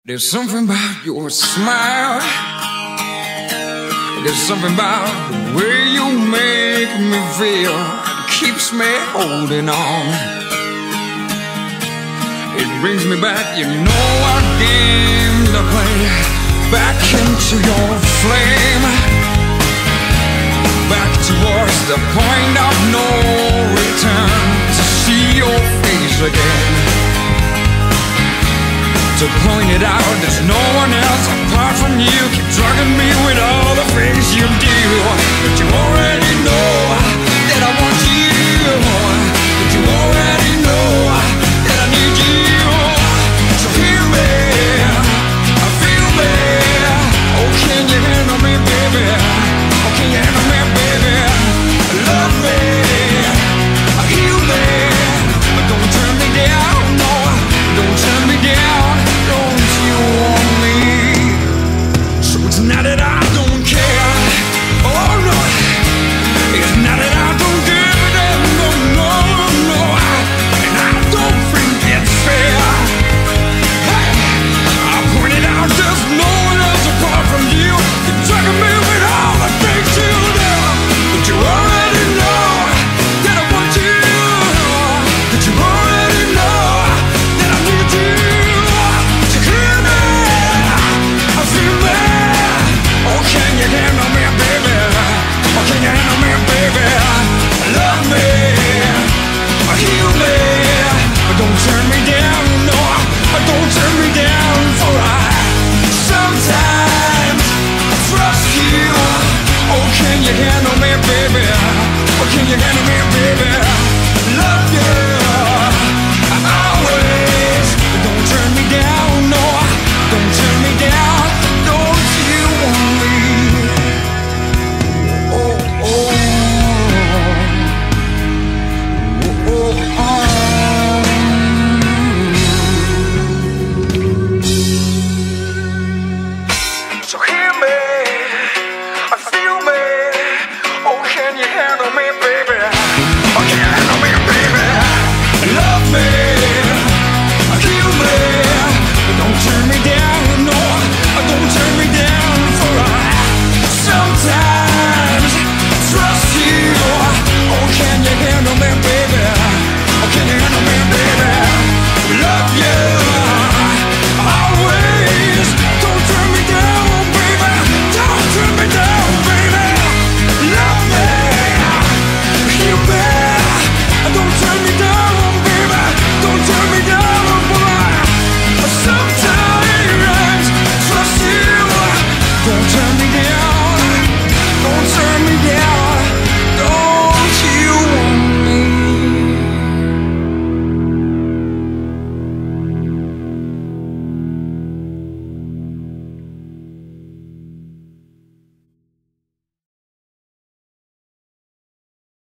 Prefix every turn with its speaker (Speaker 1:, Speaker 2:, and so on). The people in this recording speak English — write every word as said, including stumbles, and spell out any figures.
Speaker 1: There's something about your smile. There's something about the way you make me feel. It keeps me holding on. It brings me back, you know what game to play. Back into your flame. Back towards the point of no return. To see your face again. To point it out, there's no one else apart from you. Keep drugging me with all the things you do. But you already know that I want you. But you already know that I need you. So hear me, I feel me. Oh, can you handle me, baby? Oh, can you handle me, baby? Love me, heal me. But don't turn me down, no. Don't turn me down. Not that I don't care, oh no. It's not that I don't give a damn, no, no, no. And I don't think it's fair. Hey, I pointed out there's no one else apart from you. You're drugging me with all the things you do. But you already know that I want you. That you already know that I need you. To hear me, I feel me. Oh, can you handle me, baby? Oh, can you handle me, baby? Love me, heal me. Don't turn me down, no. Don't turn me down, for I sometimes trust you. Oh, can you handle me, baby? Oh, can you handle me, baby?